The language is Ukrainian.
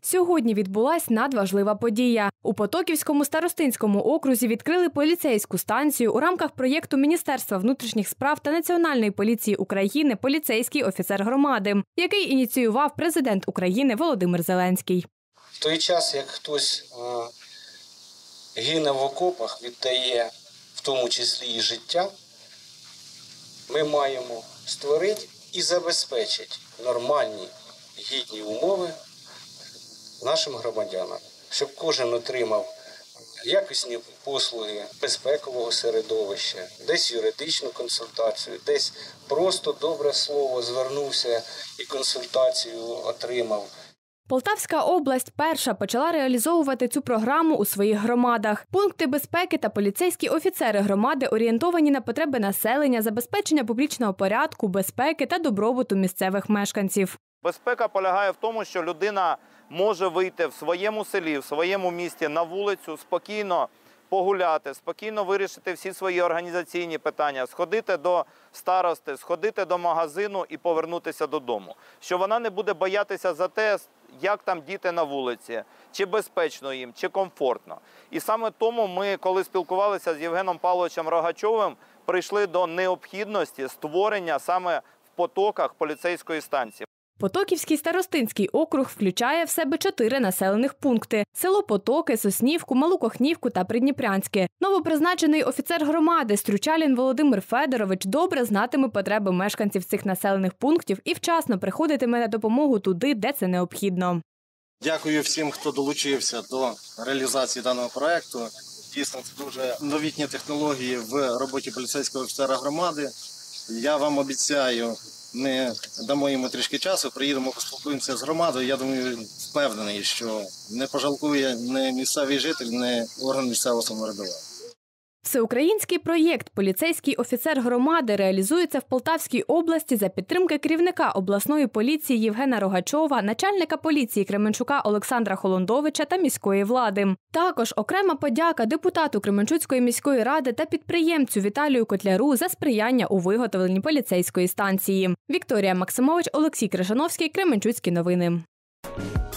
Сьогодні відбулась надважлива подія. У Потоківському старостинському окрузі відкрили поліцейську станцію у рамках проєкту Міністерства внутрішніх справ та Національної поліції України «Поліцейський офіцер громади», який ініціював президент України Володимир Зеленський. В той час, як хтось гине в окопах, віддає в тому числі і життя, ми маємо створити і забезпечити нормальні, гідні умови нашим громадянам, щоб кожен отримав якісні послуги безпекового середовища, десь юридичну консультацію, десь просто добре слово звернувся і консультацію отримав. Полтавська область перша почала реалізовувати цю програму у своїх громадах. Пункти безпеки та поліцейські офіцери громади орієнтовані на потреби населення, забезпечення публічного порядку, безпеки та добробуту місцевих мешканців. Безпека полягає в тому, що людина може вийти в своєму селі, в своєму місті на вулицю, спокійно погуляти, спокійно вирішити всі свої організаційні питання, сходити до старости, сходити до магазину і повернутися додому. Що вона не буде боятися за те, як там діти на вулиці, чи безпечно їм, чи комфортно. І саме тому ми, коли спілкувалися з Євгеном Павловичем Рогачовим, прийшли до необхідності створення саме в Потоках поліцейської станції. Потоківський старостинський округ включає в себе 4 населених пункти – село Потоки, Соснівку, Малу Кохнівку та Придніпрянське. Новопризначений офіцер громади Стручалін Володимир Федорович добре знатиме потреби мешканців цих населених пунктів і вчасно приходитиме на допомогу туди, де це необхідно. Дякую всім, хто долучився до реалізації даного проєкту. Дійсно, це дуже новітні технології в роботі поліцейського офіцера громади. Я вам обіцяю, ми дамо йому трішки часу, приїдемо, поспілкуємося з громадою. Я думаю, впевнений, що не пожалкує ні місцевий житель, ні орган місцевого самоврядування. Всеукраїнський проєкт «Поліцейський офіцер громади» реалізується в Полтавській області за підтримки керівника обласної поліції Євгена Рогачова, начальника поліції Кременчука Олександра Холондовича та міської влади. Також окрема подяка депутату Кременчуцької міської ради та підприємцю Віталію Котляру за сприяння у виготовленні поліцейської станції. Вікторія Максимович, Олексій Крижановський, Кременчуцькі новини.